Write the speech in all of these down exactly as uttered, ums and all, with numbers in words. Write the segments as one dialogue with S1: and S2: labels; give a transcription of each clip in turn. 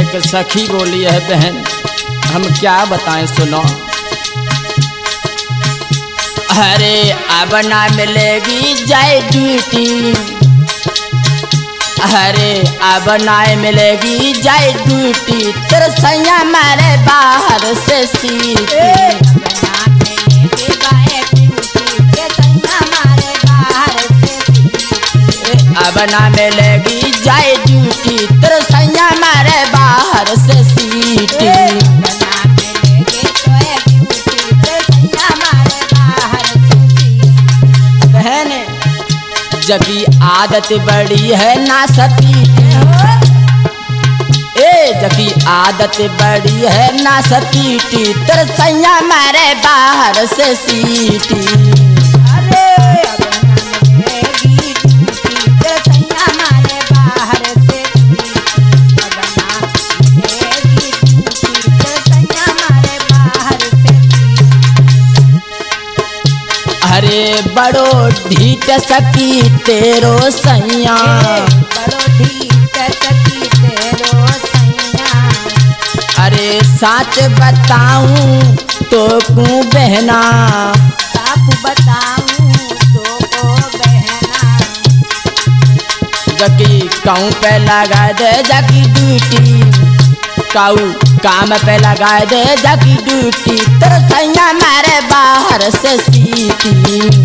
S1: एक सखी बोली है बहन, हम क्या बताएं सुनो। अरे अब ना मिलेगी जाए ड्यूटी, अरे अब ना मिलेगी जाए ड्यूटी, तेरे सैया मारे बाहर से सीटी। अब ना मिलेगी जाए ड्यूटी, तेरे सैया मारे बाहर से सीटी। बहन जबी आदत बड़ी है ना सतीटी, ए जबी आदत बड़ी है ना सतीटी, तेरे सैया मारे बाहर से सीटी। अरे बड़ो ढीठ सकी तेरो सैया,
S2: बड़ो ढीठ सकी तेरो सैया।
S1: अरे सच बताऊं तो को बहना,
S2: साफ बताऊं तो को बहना।
S1: जकी कहूँ पे लगा दे जकी ड्यूटी, काऊ काम पे लगा दे जकी ड्यूटी, तेरे सैया मारे बाहर से सीटी।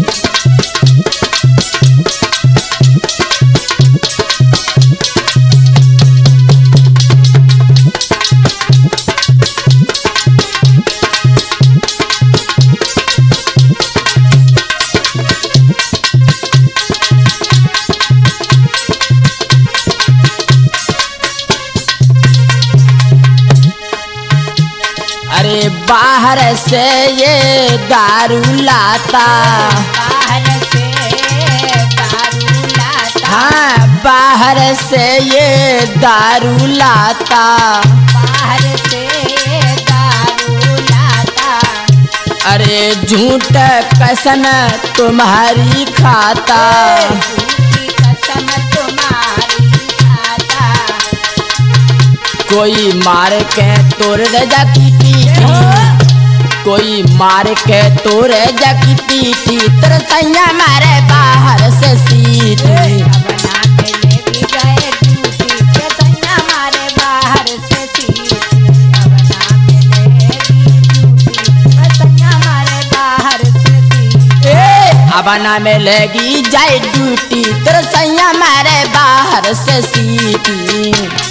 S1: अरे बाहर से ये दारू लाता,
S2: बाहर से दारू लाता।
S1: हाँ बाहर से ये दारू लाता,
S2: बाहर से दारू लाता।
S1: अरे झूठ कसम तुम्हारी खाता,
S2: झूठी कसम तुम्हारी खाता।
S1: कोई मार के तोड़ दे जाकी पीठी, कोई मार के तोड़ जाकी पीठी, तेरे सैया मारे बाहर से सीटी।
S2: अब ना मिलेगी जाए ड्यूटी, तेरे सैया मारे बाहर से सीटी। अब ना मिलेगी ड्यूटी, तेरे सैया मारे बाहर से सीटी।
S1: ए अब ना मिलेगी जाए ड्यूटी, तेरे सैया मारे बाहर से सीटी।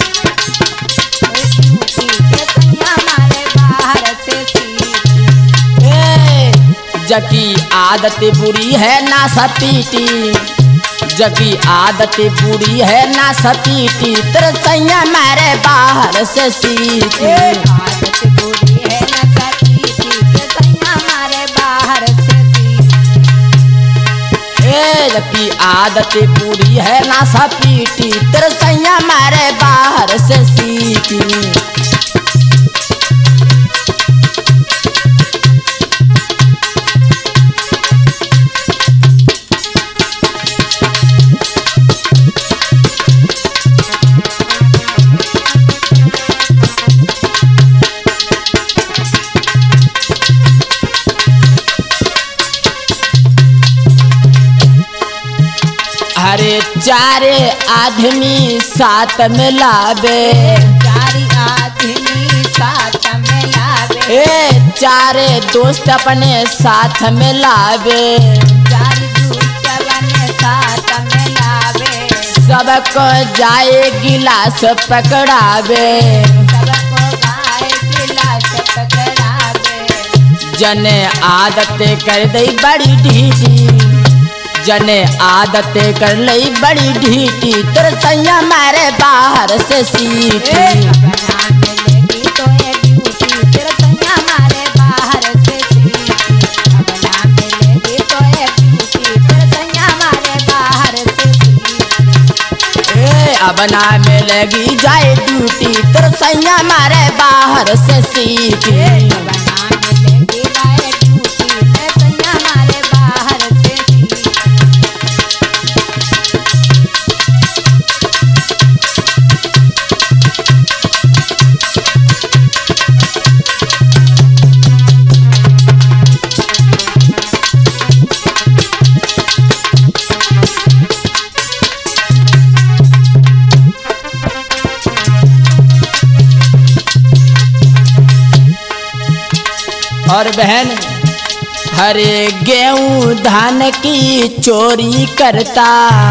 S1: जकी आदत बुरी है ना सतीटी, जकी आदत बुरी है ना सतीटी, तेरे सैया मारे बाहर से सीटी।
S2: आदत बुरी है ना सतीटी, तेरे सैया मारे बाहर से सीटी।
S1: ए जकी आदत बुरी है ना सतीटी, तेरे सैया मारे बाहर से सीटी। अरे चारे आदमी साथ में लावे,
S2: चारी आदमी साथ में लावे।
S1: ए चारे दोस्त अपने साथ में लावे,
S2: चारी दोस्त अपने साथ में लावे।
S1: सबको जाए गिलास पकड़ावे,
S2: सबको गाय गिलास पकड़ावे।
S1: जने आदत कर दई बड़ी ढीठी, जने आदत कर लई बड़ी ढीठी, तेरे सैया मारे बाहर से सीटी।
S2: अब ना मिलेगी तो ये ड्यूटी, तेरे सैया मारे बाहर से सीटी। अब ना मिलेगी तो ये ड्यूटी, तेरे सैया मारे बाहर से सीटी।
S1: ए अब ना मिलेगी जाए ड्यूटी, तेरे सैया मारे बाहर से सीटी।
S2: अब ना मिलेगी जाए ड्यूटी, तेरे सैया मारे बाहर से सीटी।
S1: और बहन, हरे गेहूं धान की चोरी करता,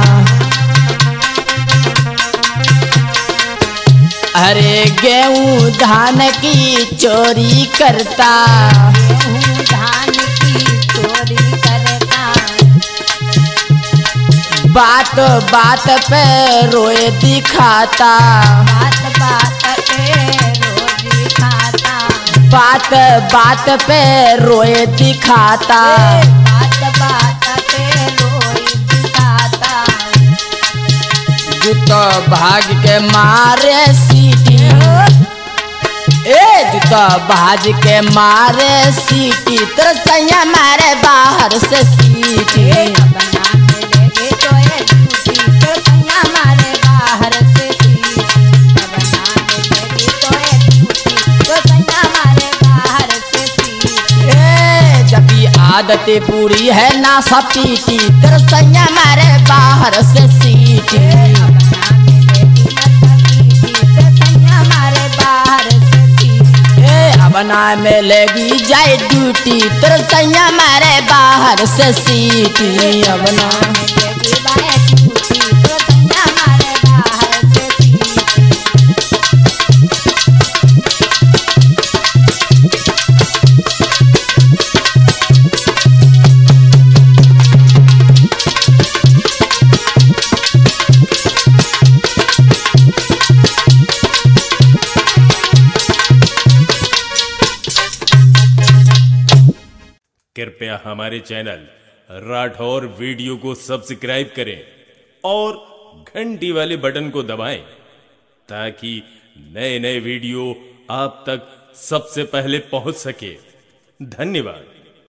S1: अरे गेहूं धान की चोरी करता,
S2: गेहूं धान की चोरी करता,
S1: बात बात पे रोए दिखाता,
S2: बात बात पे रोज खाता,
S1: बात बात पे रोए दिखाता,
S2: बात बात पे रोज दिखाता,
S1: जूतो भाग के मारे सीटी, ए जूतो भाज के मारे सीटी, तेरे सैया मारे बाहर से सीटी।
S2: बना मिलेगी तो ये ड्यूटी, तेरे सैया मारे बाहर से सीटी, बना मिलेगी तो ये ड्यूटी, तेरे सैया मारे बाहर से सीटी,
S1: ए जब ये आदतें पूरी है ना सपीटी, तेरे सैया मारे बाहर से सीटी।
S2: बना मिलेगी ना सकीटी, तेरे सैया मारे बाहर से सीटी,
S1: ए बना में लगी जाए ड्यूटी, तेरे सैया मारे बाहर से सीटी। अपना
S2: मिलेगी बाय ड्यूटी, तेरे सैया मारे बाहर से सीटी।
S3: कृपया हमारे चैनल राठौर वीडियो को सब्सक्राइब करें और घंटी वाले बटन को दबाएं ताकि नए नए वीडियो आप तक सबसे पहले पहुंच सके। धन्यवाद।